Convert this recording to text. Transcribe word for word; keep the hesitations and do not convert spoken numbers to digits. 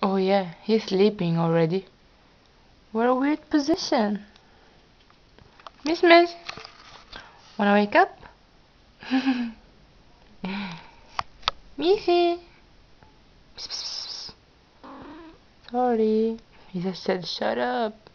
Oh yeah, he's sleeping already. What a weird position. Miss Miss, wanna wake up? Missy. Sorry. He just said shut up.